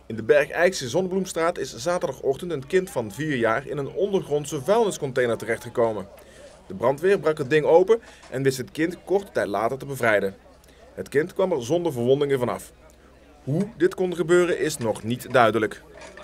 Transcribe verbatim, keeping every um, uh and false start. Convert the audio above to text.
In de Bergijkse Zonnebloemstraat is zaterdagochtend een kind van vier jaar in een ondergrondse vuilniscontainer terechtgekomen. De brandweer brak het ding open en wist het kind korte tijd later te bevrijden. Het kind kwam er zonder verwondingen vanaf. Hoe dit kon gebeuren is nog niet duidelijk.